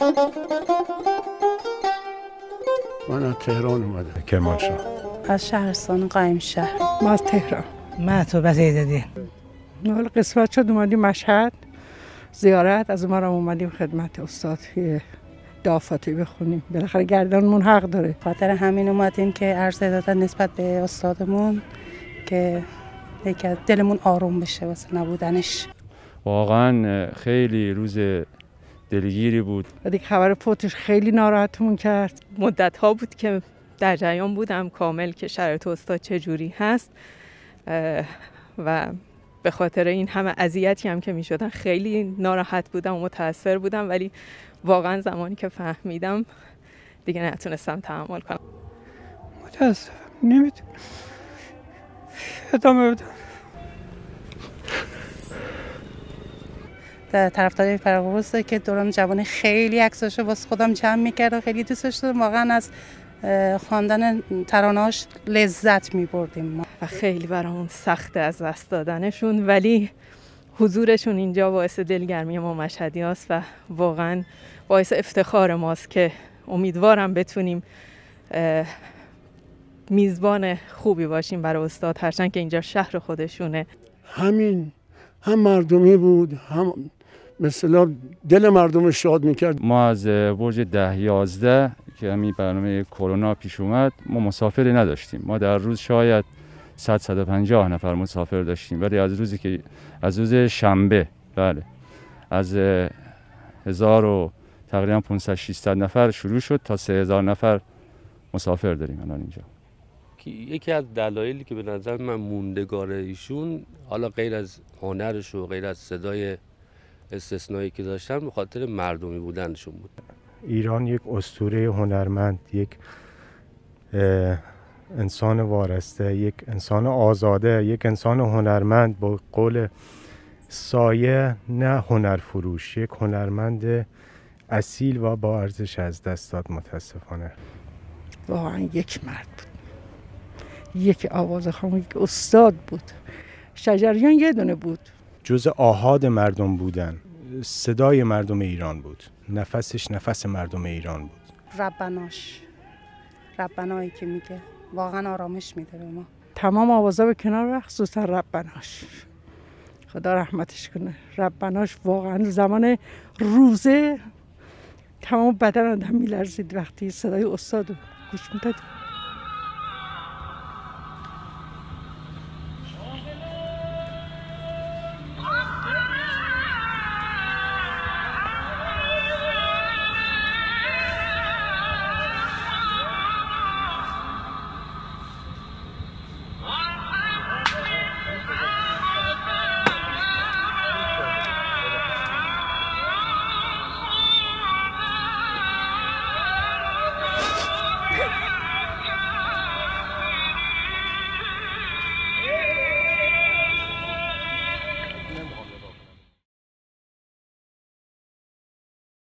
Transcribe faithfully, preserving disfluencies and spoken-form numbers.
من از تهران اومده. کرمانشاه. از شهرستان قائمشهر. ما از تهران. معطوبه زیدادی. حالا قسمت شد اومدیم مشهد زیارت، از ما را اومدیم خدمت استاد دعاواتی بخونیم، بالاخره گردنمون حق داره. خاطر همین اومدیم که عرض دادن نسبت به استادمون که یکی دلمون آروم بشه واسه نبودنش. واقعا خیلی روز دلگیری بود. دیگه خبر فوتش خیلی ناراحتمون کرد. مدت ها بود که در جریان بودم کامل که شرایط استاد چجوری هست و به خاطر این همه اذیتی هم که می شدن خیلی ناراحت بودم و متاثر بودم، ولی واقعا زمانی که فهمیدم دیگه نتونستم تحمل کنم. متاسفم، نمیتونم ادامه بدم. در طرفدار فرقوسه که دوران جوانی خیلی عکساشو واسه خودم جمع می‌کرد و خیلی دوستش داشتم. واقعا از خواندن ترانه‌اش لذت می‌بردیم و خیلی برامون سخته از دست دادنشون، ولی حضورشون اینجا باعث دلگرمی ما مشهدی‌هاست و واقعا باعث افتخار ماست که امیدوارم بتونیم میزبان خوبی باشیم برای استاد، هرچند که اینجا شهر خودشونه. همین هم مردمی بود، هم مثلا دل مردم شاد میکرد. ما از برج ده یازده که همین برنامه کرونا پیش اومد ما مسافری نداشتیم. ما در روز شاید صد صد و پنجاه نفر مسافر داشتیم، ولی از روزی که از روز شنبه بله از هزار و تقریبا پانصد ششصد نفر شروع شد تا سه هزار نفر مسافر داریم الان اینجا. یکی از دلایلی که به نظر من موندگاره ایشون، حالا غیر از هنرش و غیر از صدای استثنایی که داشتن، به خاطر مردمی بودنشون بود. ایران یک اسطوره هنرمند، یک انسان وارسته، یک انسان آزاده، یک انسان هنرمند، با قول سایه نه هنرفروش، یک هنرمند اصیل و با ارزش از دست داد متاسفانه. واقعا یک مرد بود، یک آوازخوان، یک استاد بود. شجریان یه دونه بود، جز آحاد مردم بودن، صدای مردم ایران بود، نفسش نفس مردم ایران بود. ربناش ربنایی که میگه واقعا آرامش میده به ما. تمام آوازا به کنار رفت، خصوصا ربناش، خدا رحمتش کنه. ربناش واقعا زمان روزه تمام بدن آدم میلرزید وقتی صدای استاد رو گوش میداد.